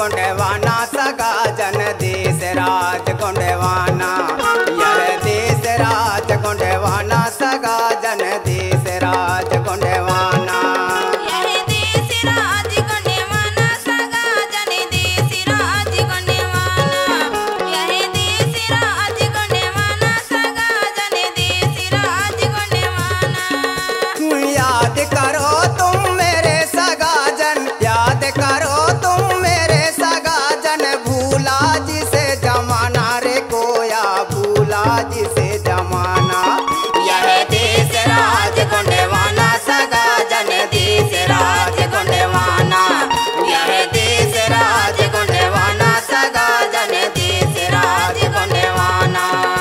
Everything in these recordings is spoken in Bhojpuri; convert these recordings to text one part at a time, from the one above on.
गुंडवाना सगा जन देश राज गुंडवाना, यह देश राज गुंडवाना सगा जन देश राज गुंडवाना। यह देश राज गुंडवाना सगा जन देश राज गुंडवाना, यह देश राज गुंडवाना सगा जन देश राज गुंडवाना। याद करो तुम मेरे सगा जन, याद करो तुम मेरे सगा जन, भूला जिसे जमाना रे कोया, भूला जिसे जमाना। यह देश राज गुंडवाना सगा जन देश राज गुंडवाना, यह देश राज गुंडवाना सगा जन देश राज गुंडवाना।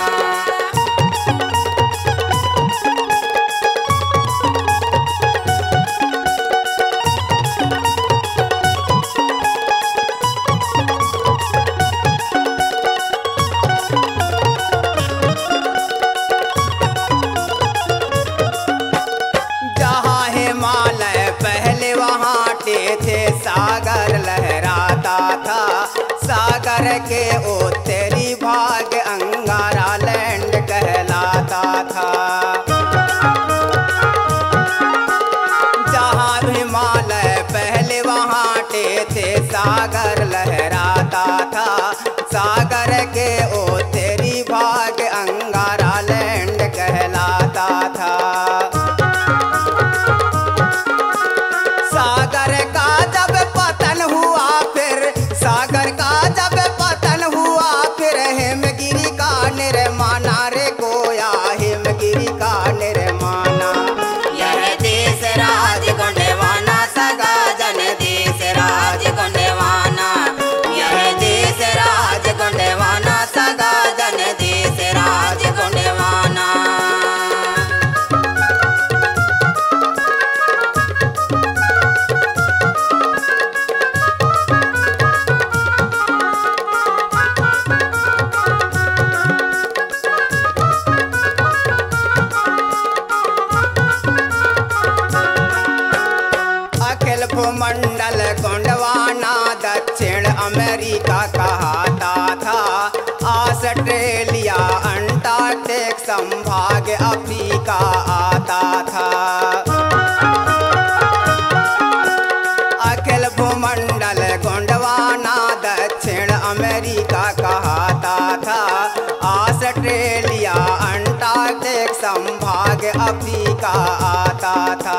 जहाँ हिमालय पहले वहाँ थे सागर लहराता था, सागर के ओ तेरी भाग अंगारा लैंड कहलाता था। जहाँ हिमालय पहले वहाँ थे सागर लहराता था, सागर के ओ तेरी भाग अंगारा लैंड कहलाता था। सागर का जब पतन हुआ फिर, सागर का जब पतन हुआ फिर, हिमगिरी का निर्माणा रे कोया, हिमगिरी का निर्माणा। यह देश राज गुंडवाना सगा जन देश राज गुंडवाना, यह देश राज गुंडवाना सगा जन देश राज गुंडवाना। अखिल भूमंडल गोंडवाना दक्षिण अमेरिका कहता था, ऑस्ट्रेलिया अंटार्कटिक संभाग अफ्रीका आता था। अखिल भूमंडल गोंडवाना दक्षिण अमेरिका कहता था, ऑस्ट्रेलिया अंटार्कटिक संभाग अफ्रीका आता था।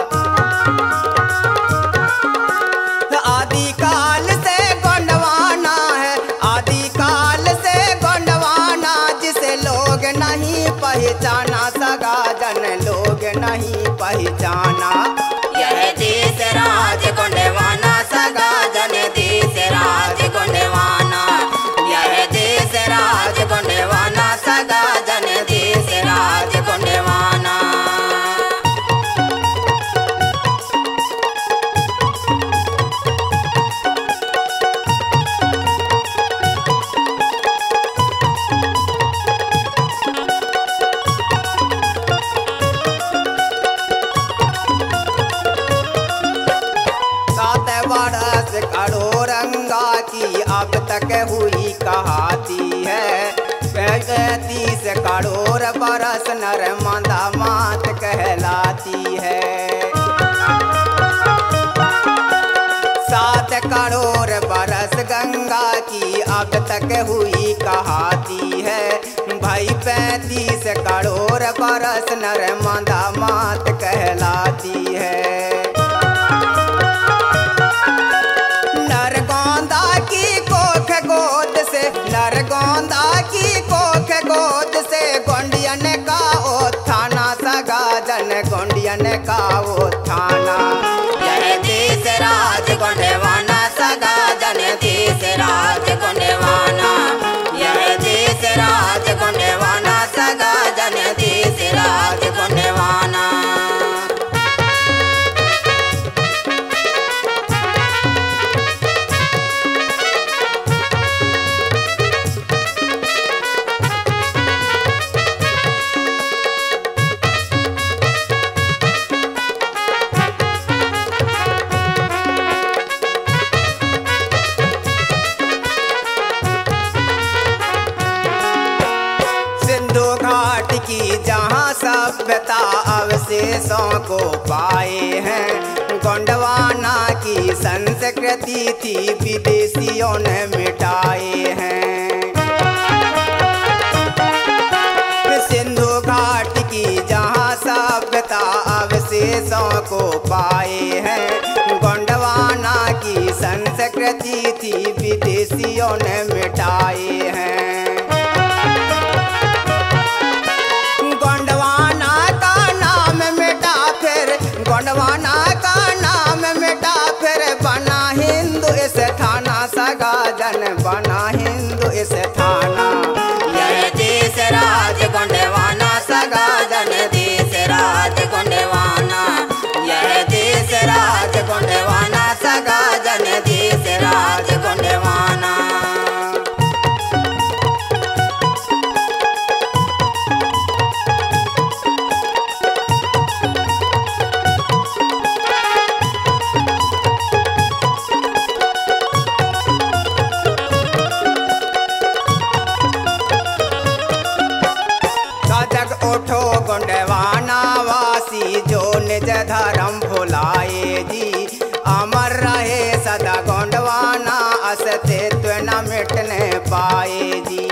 आदिकाल से गोंडवाना है, आदिकाल से गोंडवाना, जिसे लोग नहीं पहचाना सगा जन, लोग नहीं पहचाना। यह देश राज गुंडवाना सगा जन देश राज गुंडवाना, यह देश राज गुंडवाना सगा जन देश राज गुंडवाना। बरस करोरंगा की अब तक हुई कहाती है, 35 करोड़ बरस नर्मदा मात कहलाती है। 7 करोड़ बरस गंगा की अब तक हुई कहाती है, भाई 35 करोड़ बरस नर्मदा मात कहलाती है। नरगोंदा की कोख गोद से, नरगोंदा की कोख गोद से, गोंडियन का ओ थाना सगा जन, गोंडियन का ओ थाना। यह देश राज गुंडवाना सगा जन देश राज गुंडवाना, यह देश राज गुंडवाना सगा जन देश राज गुंडवाना। जहाँ सभ्यता अवशेषों को पाए हैं। गोंडवाना की संस्कृति थी विदेशियों ने मिटाए हैं। सिंधु घाट की जहाँ सभ्यता अवशेषों को पाए हैं। गोंडवाना की संस्कृति थी विदेशियों ने मिटाए हैं। गोंडवाना का नाम मिटा फिर, गोंडवाना का नाम मिटा फिर बना हिंदू इस थाना सगाजन, बना हिंदू इस थाना। यह देश राज गोंडवाना सगाजन, देश राज गोंडवाना। यह देश राज गोंडवाना सगाजन, देश राज गोंडवाना। सजग उठो गोंडवाना वासी जो निज धर्म भुलाए जी। अमर रहे सदा गोंडवाना अस्तित्व न मिटने पाए जी।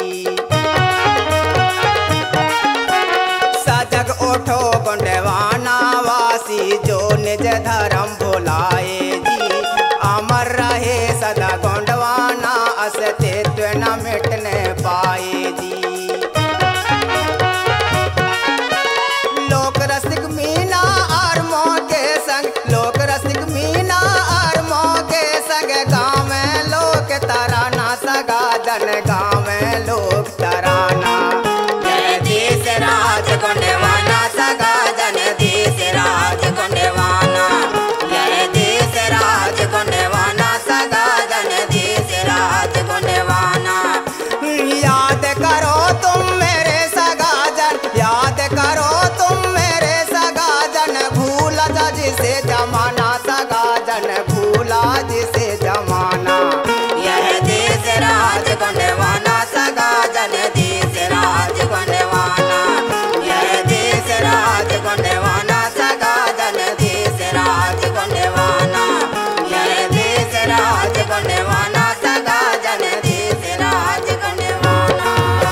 सजग उठो गोंडवाना वासी जो निज धर्म भुलाए जी। अमर रहे सदा गोंडवाना अस्तित्व न मिटने पाए जी। लोक रसिक मीना और मोह के संग, लोक रसिक मीना और मोह के संग गाँव में लोक तराना सगाजन, गाँव में लोक तराना। जय देश राज गोंडवाना सगाजन, देश राज गोंडवाना। जय देश राज गोंडवाना सगाजन, देश राज गोंडवाना। याद करो तुम मेरे सगाजन, याद करो तुम मेरे सगाजन, भूला जिसे जमाना सगाजन, भूला जिसे जमाना। यह देश राज गोंडवाना सगाजन, देश राज गोंडवाना। यह देश राज गोंडवाना सगाजन, देश राज गोंडवाना। यह देश राज गोंडवाना सगाजन, देश राज गोंडवाना।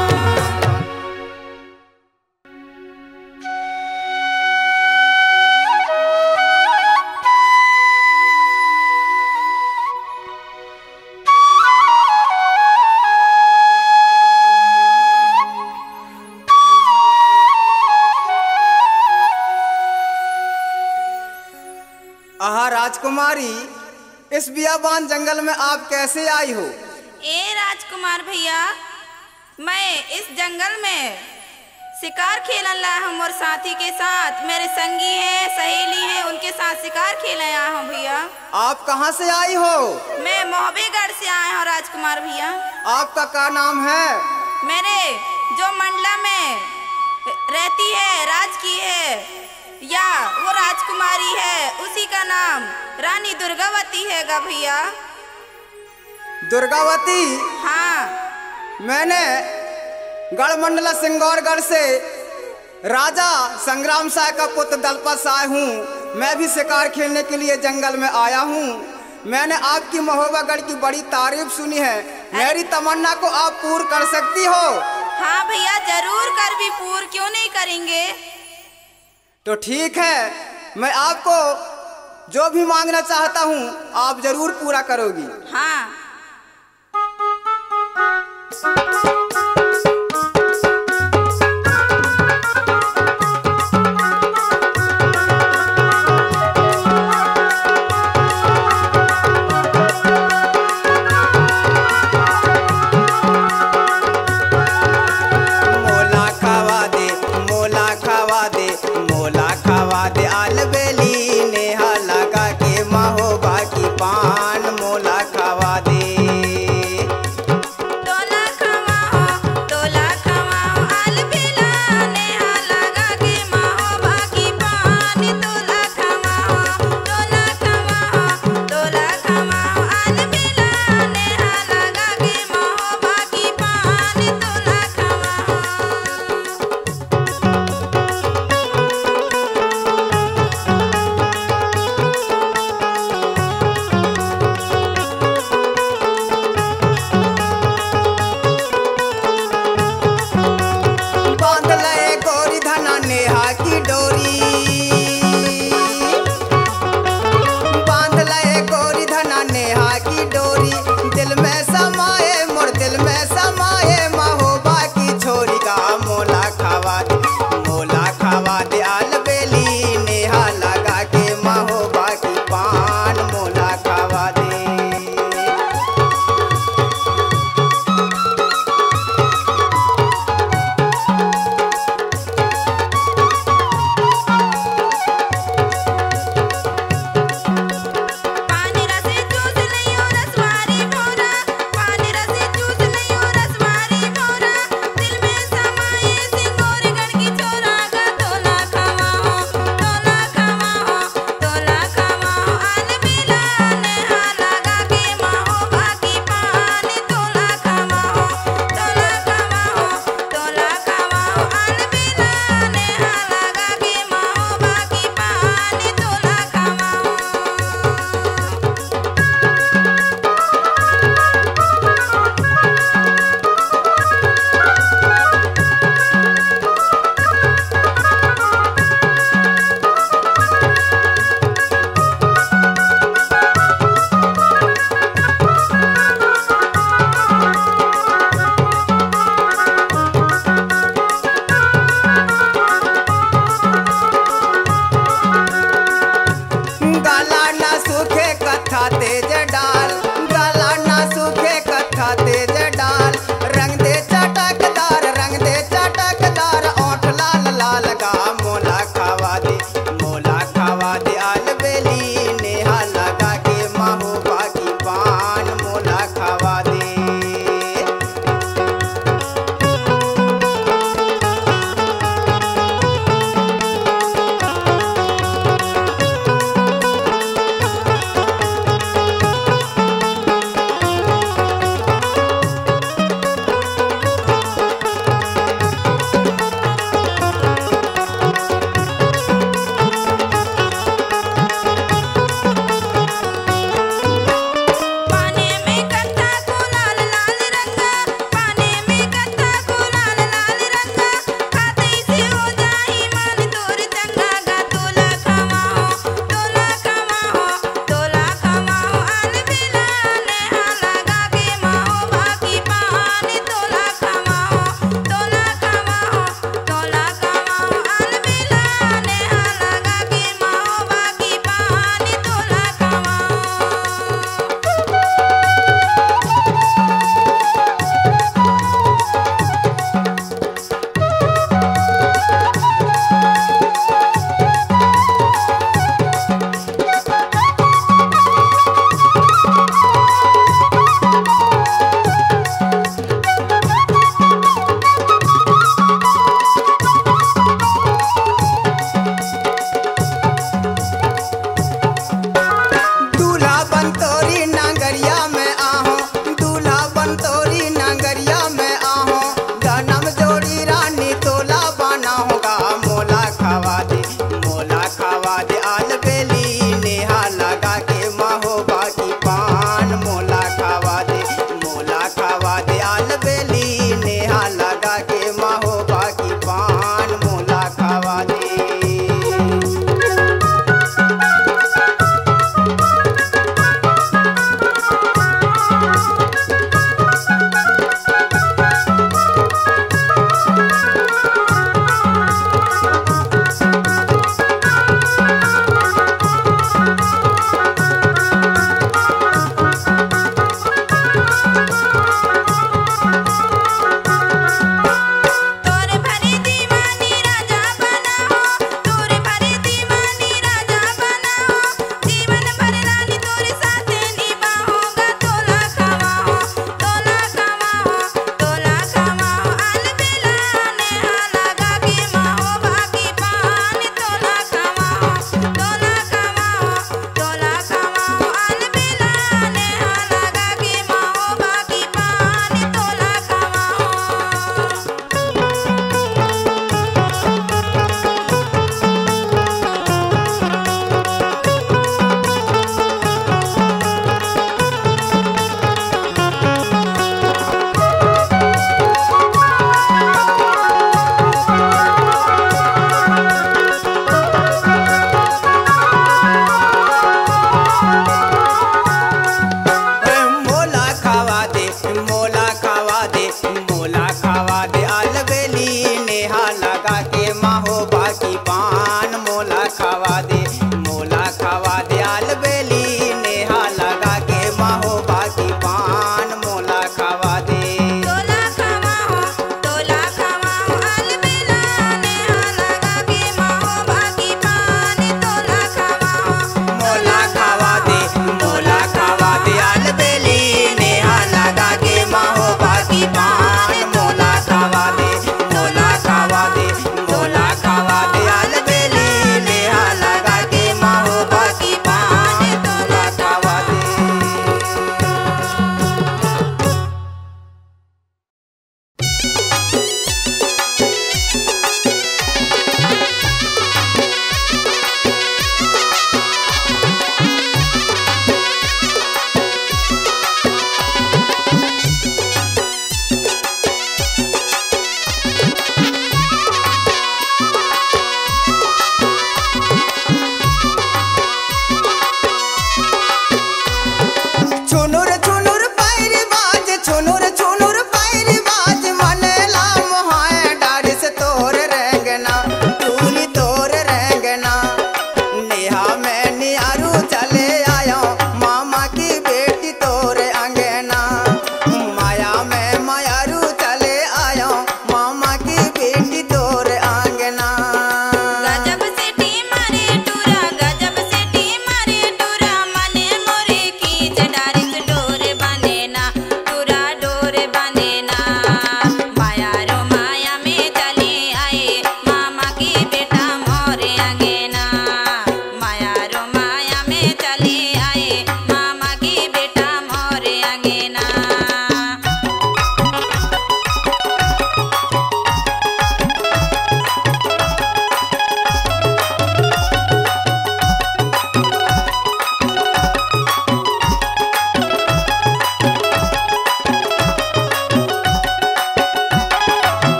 आहा राजकुमारी, इस बियाबान जंगल में आप कैसे आई हो? ए राजकुमार भैया, मैं इस जंगल में शिकार खेलन ला हूँ और साथी के साथ। मेरे संगी हैं, सहेली हैं, उनके साथ शिकार खेलने आया हूँ भैया। आप कहाँ से आई हो? मैं मोहबेगढ़ से आया हूँ राजकुमार भैया। आपका क्या नाम है? मेरे जो मंडला में रहती है, राज की है या वो राजकुमारी है, उसी का नाम रानी दुर्गावती है गा भैया। दुर्गावती? हाँ। मैंने गढ़मंडला सिंगौरगढ़ से राजा संग्राम शाह का पुत्र दलपत शाह हूँ। मैं भी शिकार खेलने के लिए जंगल में आया हूँ। मैंने आपकी महोबागढ़ की बड़ी तारीफ सुनी है। मेरी तमन्ना को आप पूर्ण कर सकती हो? हाँ भैया, जरूर कर भी पूर्ण क्यों नहीं करेंगे। तो ठीक है, मैं आपको जो भी मांगना चाहता हूँ आप जरूर पूरा करोगी। हाँ। अलबेली नेहा लगा के महोबा की पान मोला खवा दे।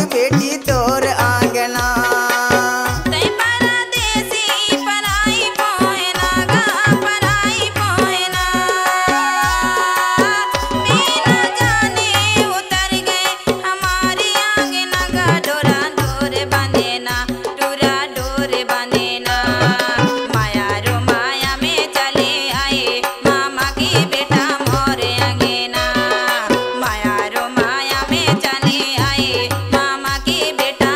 बेटी तोर आंगना। तै परदेसी पराई पोहना गा पराई पोहना, बिना जाने उतर गए हमारे आंगना गा। डोरा डोर बंधेना डोरा डोर बंधेना, माया रो माया में चले आए मामा की बेटा मोर अंगना। माया रो माया में चले आए मामा की बेटा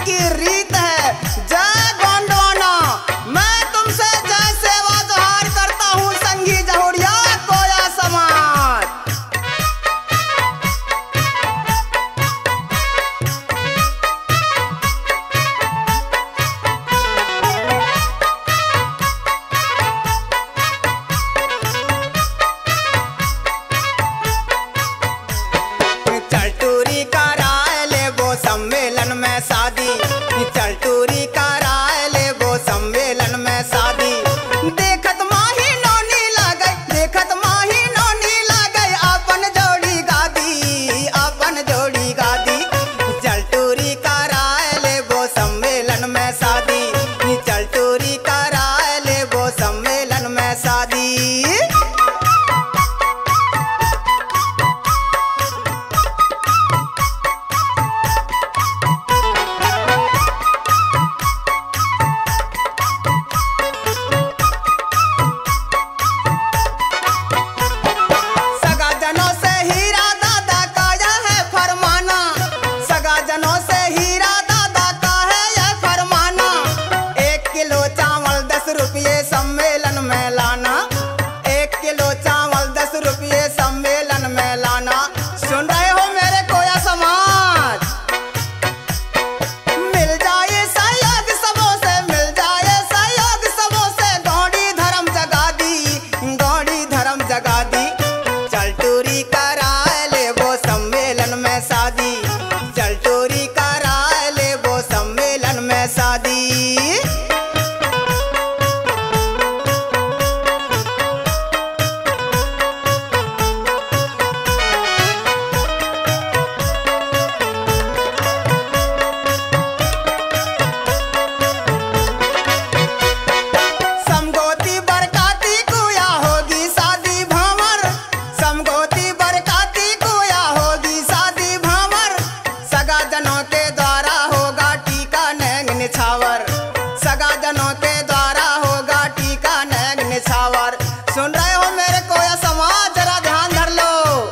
की रीत है। जय गोंडवाना, मैं तुमसे जय सेवा जोहार करता हूँ संगी जहुरिया कोया समाज। चलटूरी का राय ले वो सम्मेलन में शादी, चलटूरी का राय ले वो सम्मेलन में शादी। देखत माही नौनी लागई, देखत माही नौनी लागई, अपन जोड़ी गादी, अपन जोड़ी गादी। चलटूरी का राय ले वो सम्मेलन में शादी, चलटूरी का राय ले वो सम्मेलन में शादी। सम्मेलन में लाना, 1 किलो चावल 10 रुपये सम्मेलन में लाना। सुन रहे हो मेरे कोया समाज? मिल जाए सहयोग सबों से, मिल जाए सहयोग सबों से, गौड़ी धर्म जगा दी, गौड़ी धर्म जगा दी। चलटूरी का राय ले वो सम्मेलन में शादी, चलटूरी का राय ले वो सम्मेलन में शादी। सगाजनों के द्वारा होगा टीका नैग निछावर। सुन रहे हो मेरे कोया समाज? जरा ध्यान धर लो।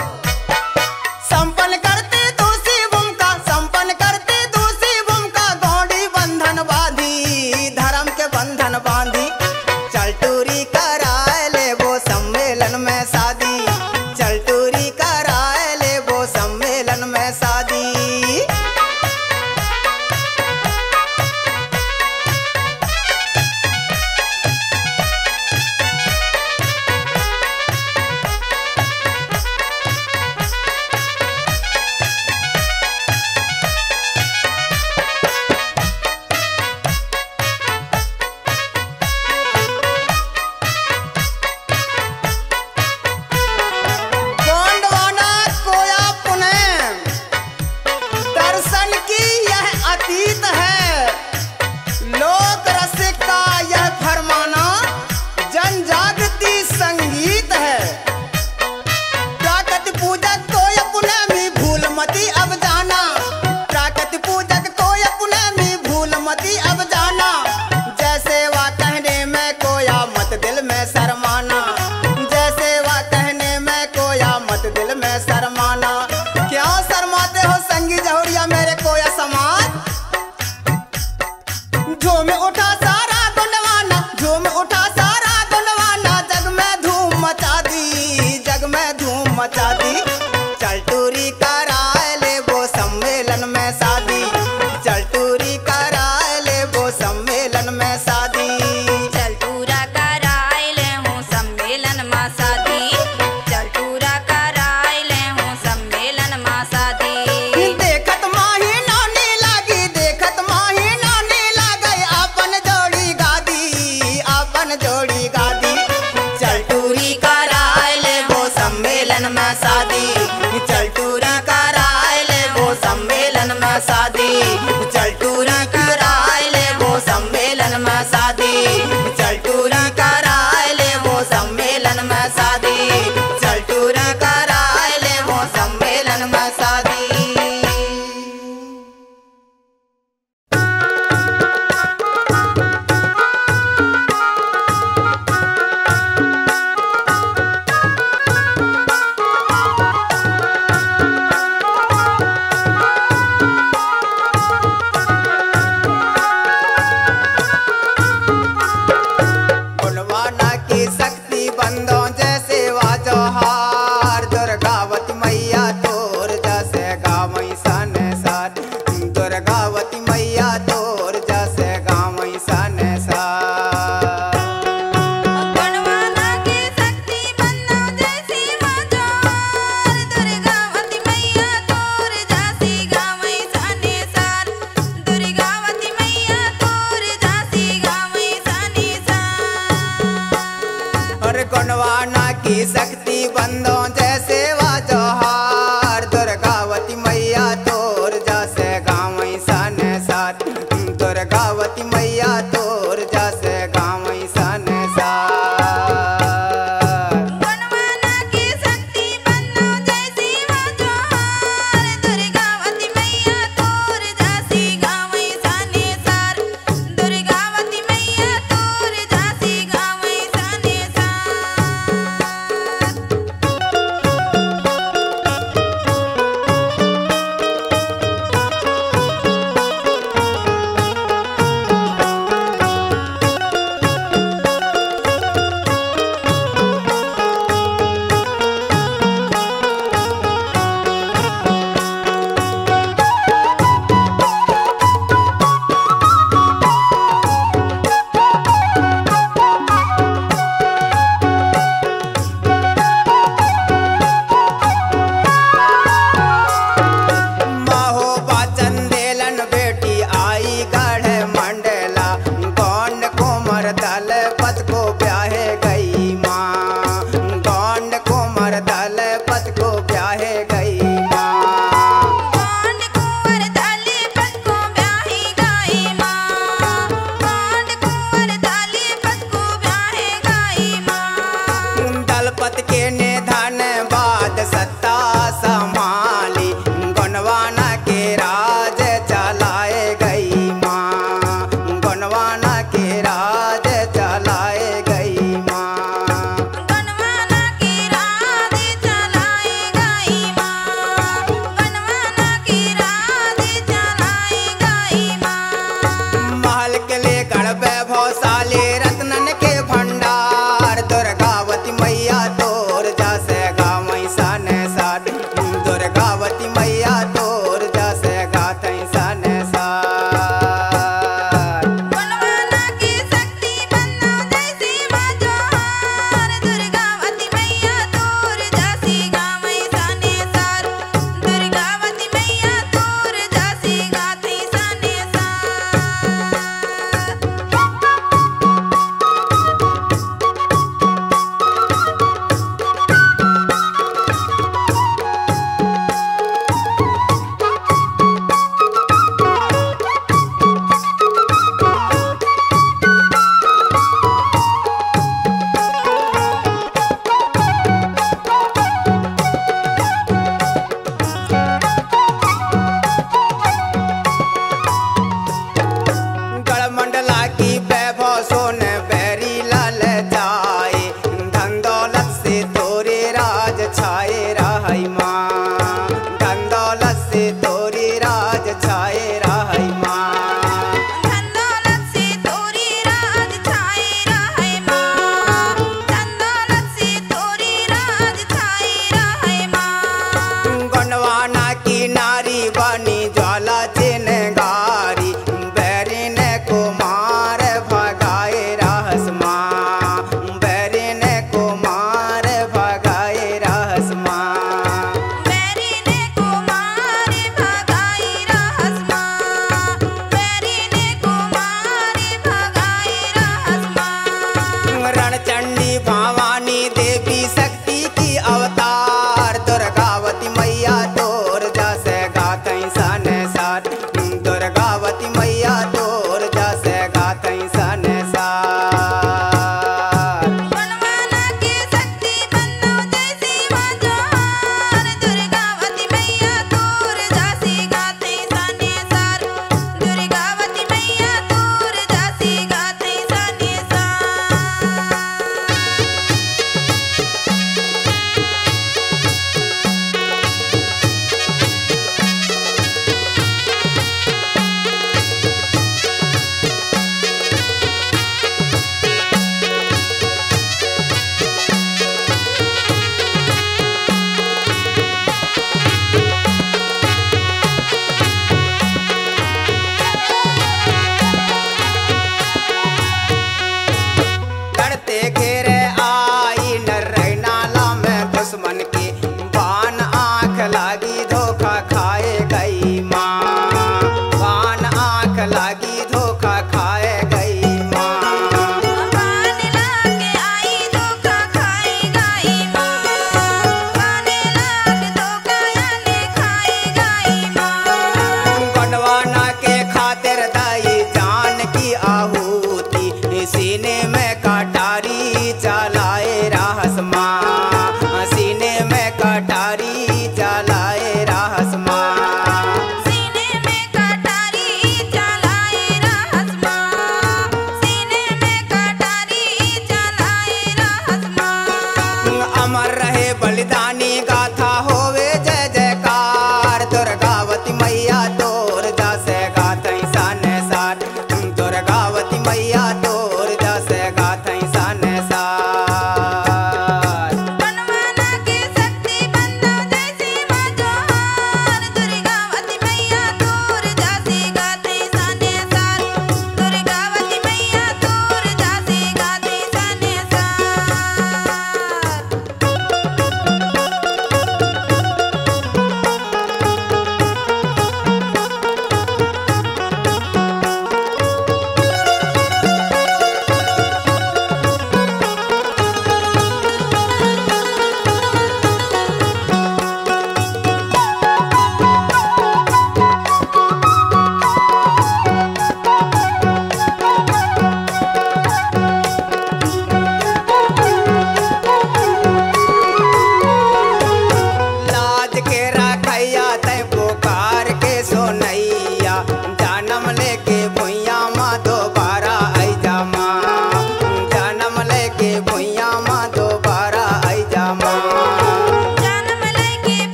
संपन्न करती दूसरी भूमिका, संपन्न करती दूसरी भूमिका, गौड़ी बंधन बांधी, धर्म के बंधन बांधी। चलटूरी का राय ले वो सम्मेलन में शादी, चलटूरी का राय ले वो सम्मेलन में शादी। शर्माना क्यों शर्माते हो संगी जहुरिया मेरे कोया समाज? झूम उठा सारा गुंडवाना, झूम उठा सारा गुंडवाना, जग में धूम मचा दी, जग में धूम मचा दी। चलटूरी का राय ले वो सम्मेलन में शादी, चलटूरी का राय ले वो सम्मेलन में शादी। चलटूरा का राय ले हूँ सम्मेलन में शादी, चलटूरा का राय ले हूँ सम्मेलन में शादी। देखत माही नौनी लागी, देखत माही नौनी लागई, अपन जोड़ी गादी, अपन जोड़ी गादी। चलटूरी का राय ले वो सम्मेलन में शादी, चलटूरा का राय ले वो सम्मेलन में शादी, चलटूरा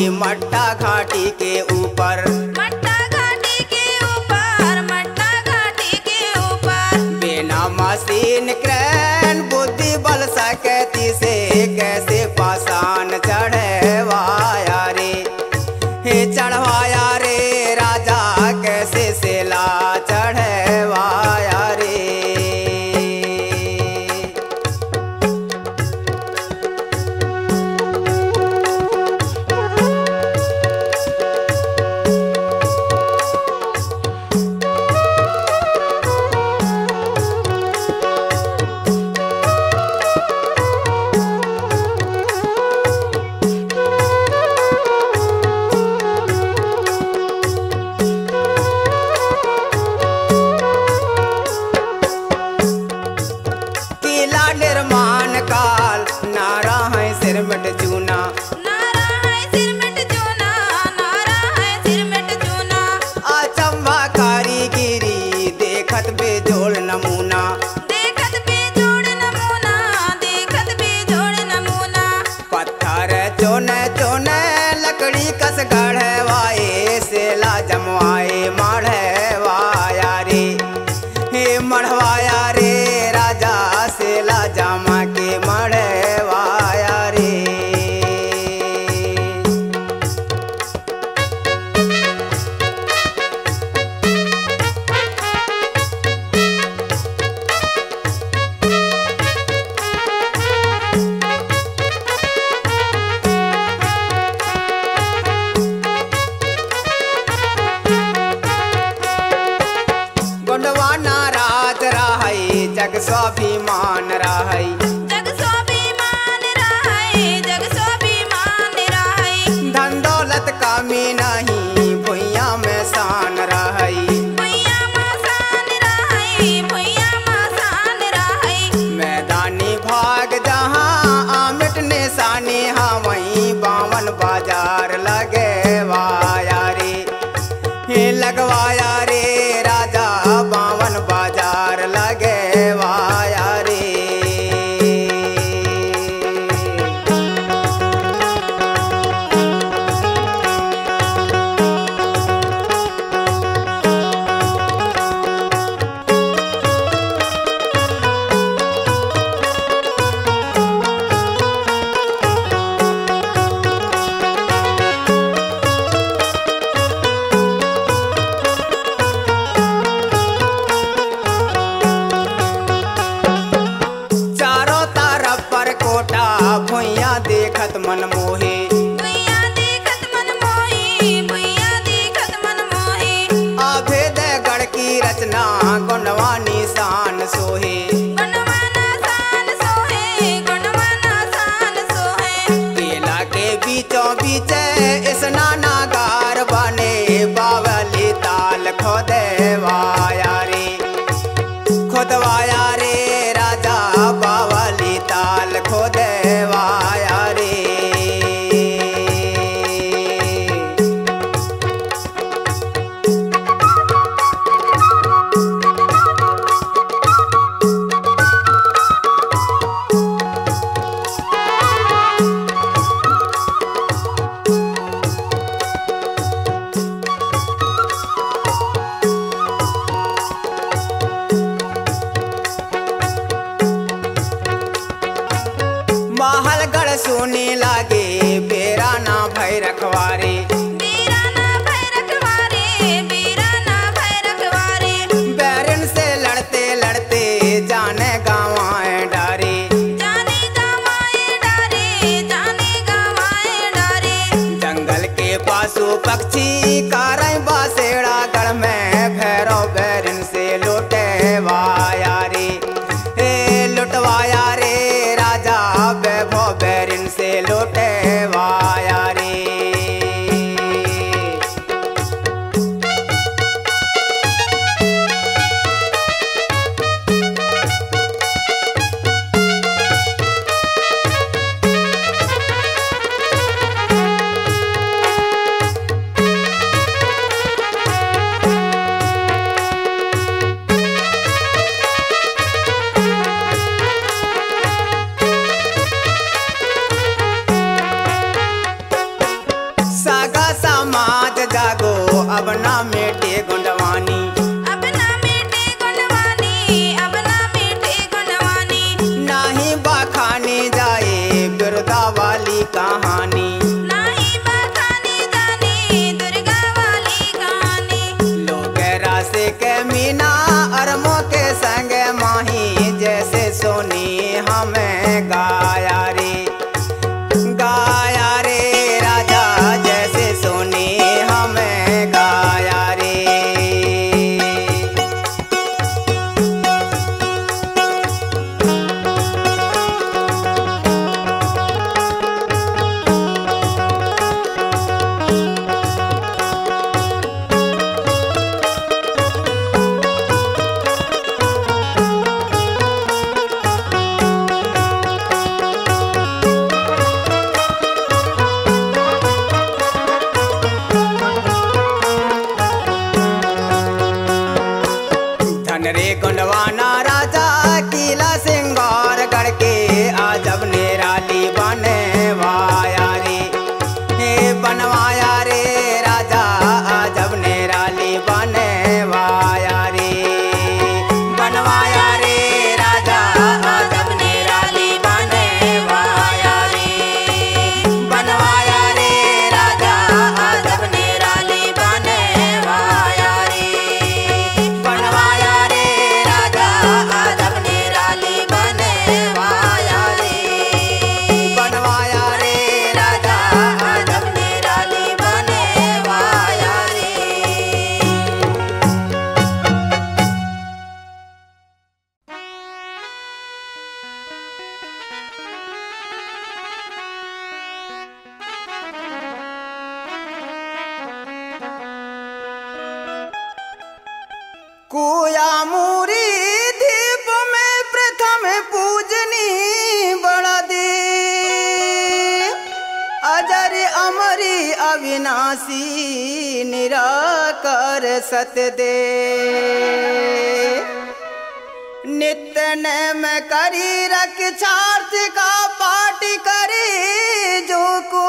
माई मट्टा घाटी के ऊपर, मट्टा घाटी के ऊपर, मट्टा घाटी के ऊपर। बिना मशीन क्रेन बुद्धि बल सकती से कैसे पाषाण चढ़वाया रे, हे चढ़वाया रे राजा कैसे सेला चढ़वाया रे। निर्माण काल नारा है सिर मिट चूना, नारा है सिर मिट चूना, नारा है सिर मिट चूना। अचंभा कारीगिरी देखत बेजोड़ नमूना, देखत बेजोड़ नमूना, देखत बेजोड़ नमूना। पत्थर चोने चोने लकड़ी कस गढ़वाए सेला जमवाए मढ़वाया रे, हे मढ़वाया रे राजा सेला जामा के मढ़वाया रे। गोंडवाना राज रहई जग स्वाभिमान रहई, जग स्वाभिमान रहई, जग स्वाभिमान रहई। धन दौलत कामी नहीं भुइया में शान रहई, भुइया में शान रहई, भुइया में शान रहई। मैदानी भाग जहाँ आमिट निशानी हाँ वहीं बावन बाजार लगवाया रे, हे लगवाया रे राजा बावन बाजार लगवाया रे। चारों तरफ पर कोटा भुइया देखत मन मोहे, भुइया देखत मन मोही, भुइया देखत मन मोही। अभेद गढ़ की रचना गोंडवानी शान सोहे, गुणवाना शान सोहे, गुणवाना शान सोहे। केला के बीचों बीच स्नानागार बने बावली ताल खोदवाया रे, खोदवाया रे राजा बावली ताल खोदवाया रे। महलगढ़ सोने लागे बेरा ना भय रखवारे, बेरा ना भय रखवारे, बेरा ना भय रखवारे। बैरन से लड़ते लड़ते जाने गाँवाए डारे, जाने गवाए डारे, जाने गवाए डारे। जंगल के पासु पक्षी कारई बासेड़ा गढ़ में भैरव बैरन से लुटवाया रे, हे लुटवाया रे राजा वैभव बैरन से लुटे विनाशी निराकर सतदे नित्य नेम करी रक्षार्थ का पाठ करी जो को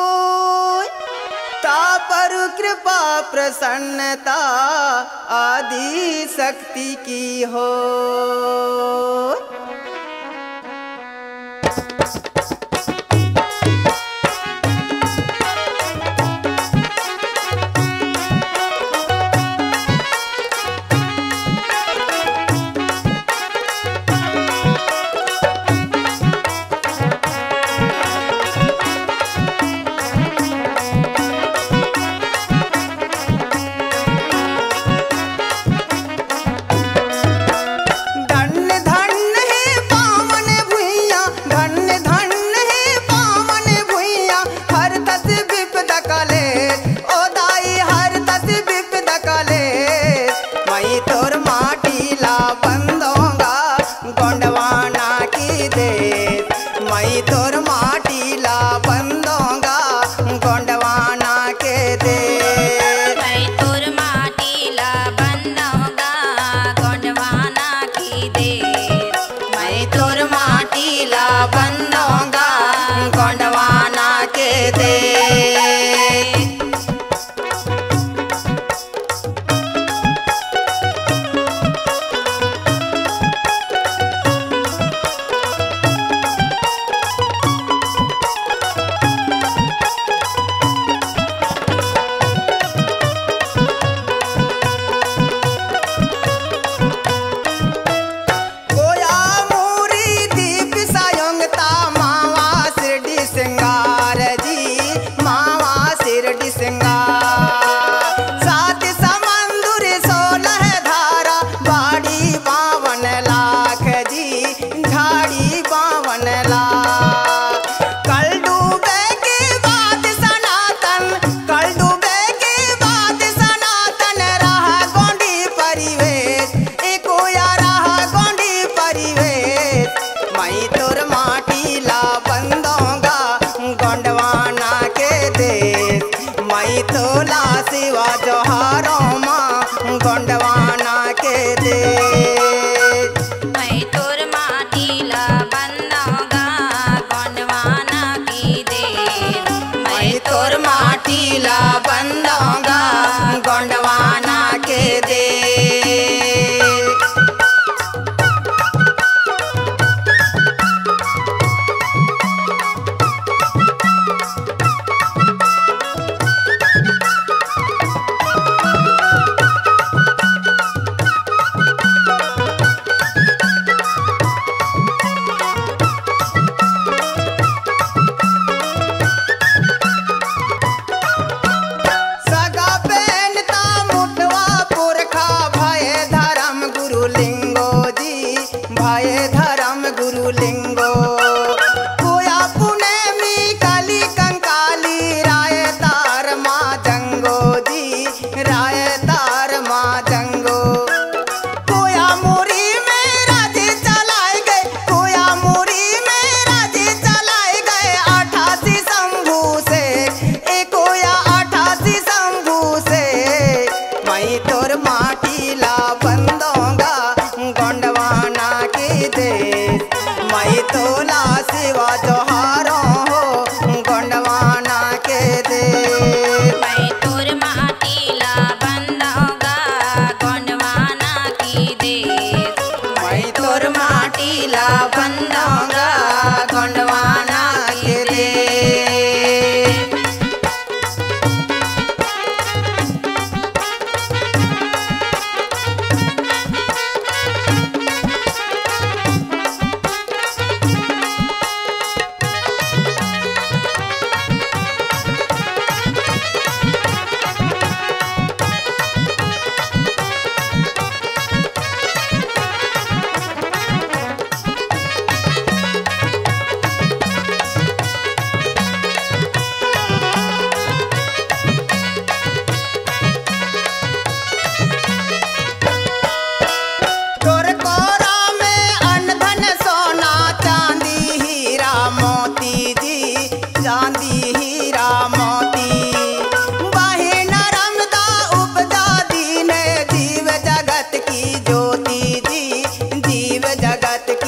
पर कृपा प्रसन्नता आदि शक्ति की हो।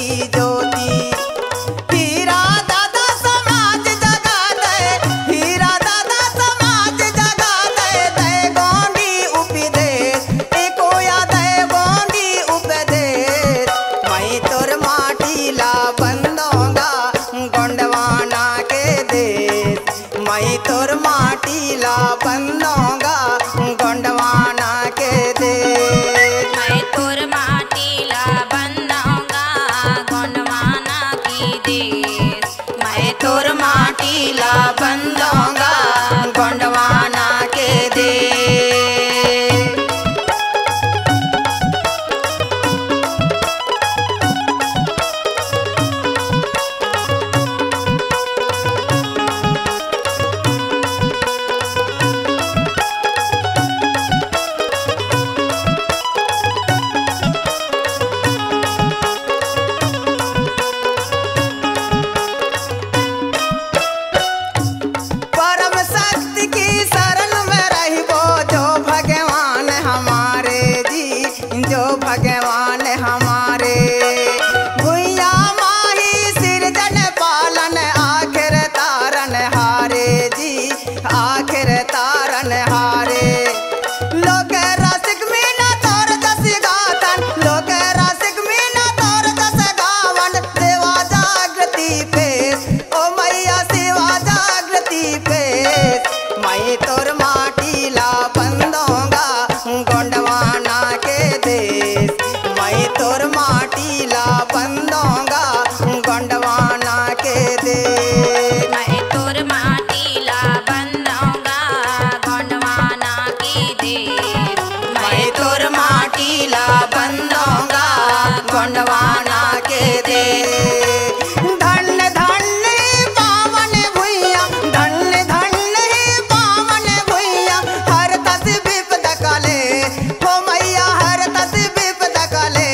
की ज्योति। हीरा दादा समाज जगा दे, हीरा दादा समाज जगा दे, दे गोंडी उपदेश, एको या दे गोंडी उपदेश। मैं तोर माटी ला बंदोंगा गोंडवाना के देश, मैं तोर माटी ला बंदोंगा गोंडवाना के देश। मैं तोर माटी ला बंदोंगा गोंडवाना की देश, मैं तोर माटी ला बंदोंगा गोंडवाना के देश। परम शक्ति की शरण में रहिबो जो भगवान हमारे जी, जो भगवान हमारे। भुइया माही सृजन पालन आखिर तारन हारे जी, आखिर तारन हारे। लोक रसिक मीना तोर जस गाथन, लोक रसिक मीना तोर जस गावन। देवा जागृति पेश, ओ मैया सेवा जागृति पेश। मैं तोर माटी ला बंदोंगा गोंडवाना के देश, मैं तोर माटी ला बंदोंगा गोंडवाना के देश। मैं तोर माटी ला बंदोंगा गोंडवाना की देश, मैं तोर माटी ला बंदोंगा गोंडवाना के देश। धन्य धन्य पावन भुइया, धन्य धन्य पावन भुइया, हर तस विपद कले, हो मैया हर तस विपद कले।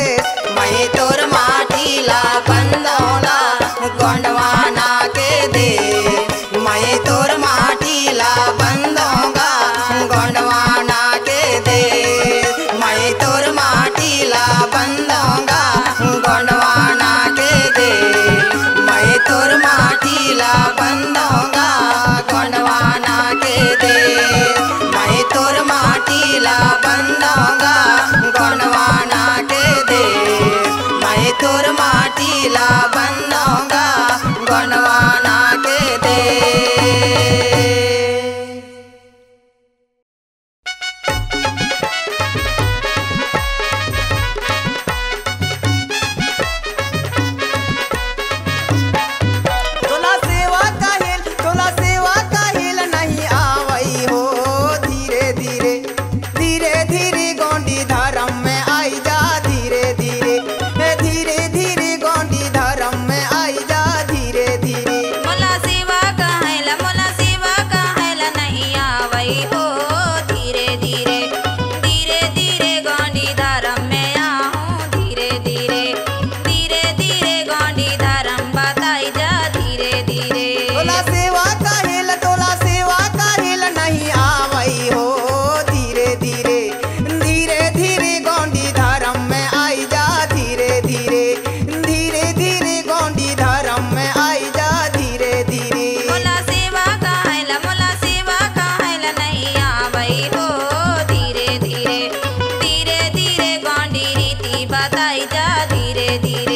मैं तोर माटी ला बंदोंगा गोंडवाना के देश, मैं तोर माटी ला बंदोंगा गोंडवाना के देश, मैं तोर माटी ला बंदोंगा गोंडवाना के देश, मैं तोर माटी ला बंदोंगा गोंडवाना के देश, मैं तोर माटी ला बंदोंगा गोंडवाना के देश, मैं तोर माटी ला बंदोंगा गोंडवाना के देश। तोला सेवा काहिल नहीं आवई हो। धीरे धीरे धीरे धीरे गोंडी धर्म में आई जा, धीरे धीरे धीरे धीरे गोंडी धर्म में आई जा, धीरे धीरे। मोला सेवा कहला नहीं आवई हो। धीरे धीरे धीरे धीरे गोंडी धर्म में आहूँ, धीरे धीरे धीरे धीरे गोंडी धर्म बताई जा, धीरे धीरे। तोला सेवा काहिल नहीं आवई हो। धीरे धीरे धीरे धीरे गोंडी धर्म में आई जा, धीरे धीरे धीरे धीरे गोंडी धर्म में आई जा, धीरे धीरे। मोला सेवा कहला नहीं आवई हो। धीरे धीरे धीरे धीरे गोंडी रीति बताई जा, धीरे धीरे।